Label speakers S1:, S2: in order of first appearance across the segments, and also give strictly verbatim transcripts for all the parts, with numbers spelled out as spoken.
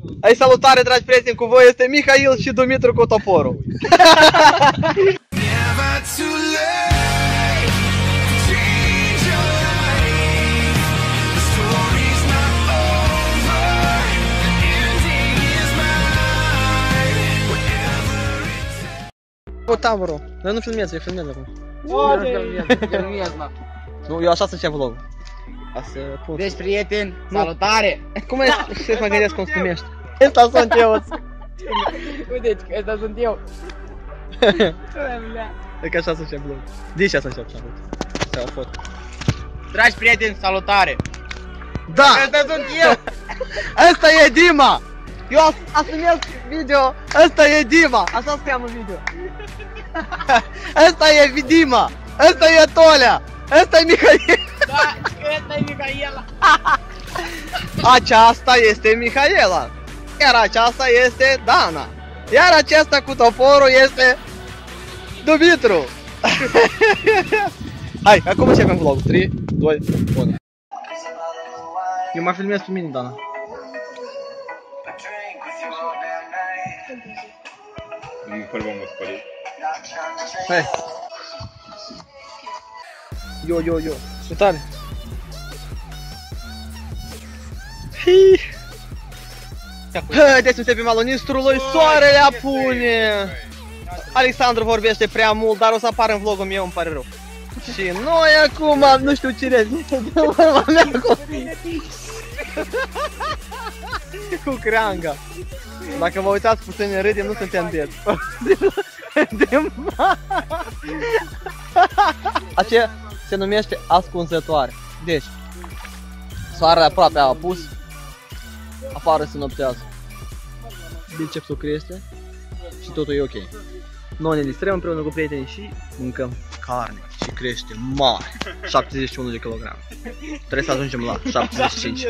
S1: Ai salutare, dragi prieteni, cu voi este Mihail și Dumitru cu toporul. O taborul, dar nu filmez, eu filmez acum. Nu, eu așa să încep vlogul.
S2: Deci, prieteni, salutare!
S1: Cum e? Ce mă gândesc cum se numește? Ăsta sunt eu.
S2: Uite, ăsta sunt eu.
S1: E că așa să încep vlogul. De ce așa încep salut? Să o foto.
S2: Dragi prieteni, salutare!
S1: Da!
S2: Ăsta sunt eu!
S1: Ăsta e Dima! Eu asumez video, ăsta e Dima! Așa se cheamă video. Ăsta e Dima! Ăsta e Tolea! Ăsta e Mihail!
S2: Da, ăsta e Mihaela!
S1: Aceasta este Mihaela! Iar aceasta este Dana! Iar acesta cu toporul este Dumitru! Hai, acum începem vlogul. trei, doi, unu. Eu mă filmez pe mine, Dana.
S3: Nu по-любому спалил.
S1: Hai! Yo, yo, yo! Uite-le! Haideți să pe malul Nistrului, soarele apune! Alexandru vorbește prea mult, dar o să apară în vlogul meu, îmi pare rău. Și noi acum, nu știu cine cu creanga. Dacă vă uitați puțin în râdem, nu suntem dead. Aceea se numește ascunzătoare. Deci, soarele aproape a apus, afară se noptează. Bicepsul crește și totul e ok. Noi ne distrăm împreună cu prietenii și mâncăm carne și crește mare, șaptezeci și unu de kilograme. Trebuie să ajungem la șaptezeci și cinci.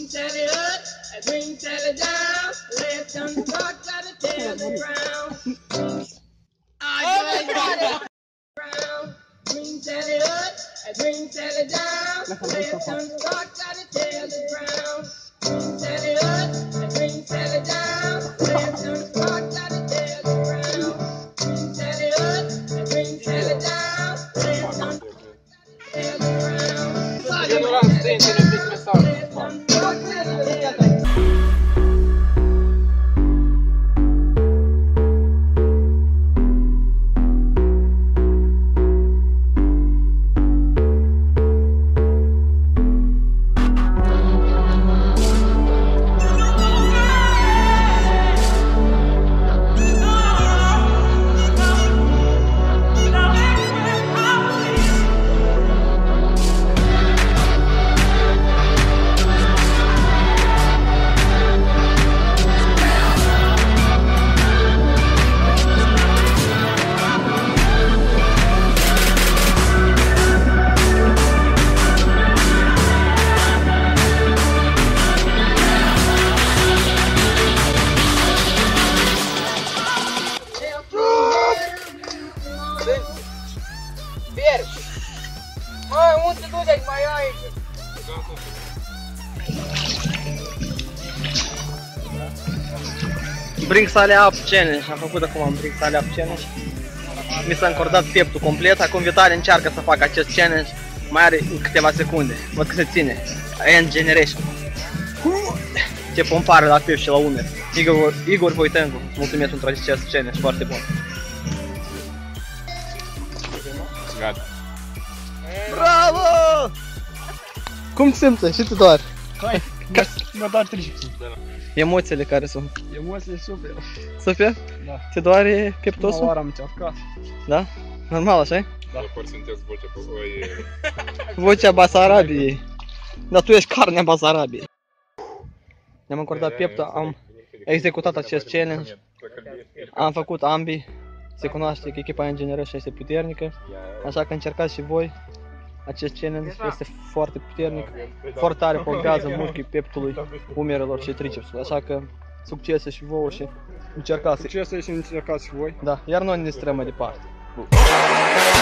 S1: Bring Sale Up Challenge, am făcut acum un Bring Sale Up Challenge. Mi s-a încordat pieptul complet, acum Vitaly încearcă să facă acest challenge. Mai are câteva secunde, văd că se ține. End Generation. Ce pompare la piept și la umeri. Igor, Igor Voitengu, mulțumesc pentru acest challenge, foarte bun.
S3: Gata.
S1: Bravo! Cum te simți? Și te doare?
S4: Hai, mă doar triceps.
S1: Emoțiile care sunt?
S4: Emoțiile super.
S1: Super?
S4: Da.
S1: Te doare pieptosul?
S4: Prima oară am încercat.
S1: Da? Normal, așa?
S3: Da. Sunteți vocea pe voi.
S1: Vocea Basarabiei. Dar tu ești carnea Basarabiei. Ne-am încordat pieptul, am executat acest challenge. Am făcut ambii. Se cunoaște că echipa End Generation este puternică. Așa că încercați și voi. Acest challenge este foarte puternic. Foarte tare pompează mușchii pieptului, umerelor și tricepsului. Așa că succese și vouă și încercați.
S4: Succese și încercați și voi.
S1: Da, iar noi ne distrăm mai departe.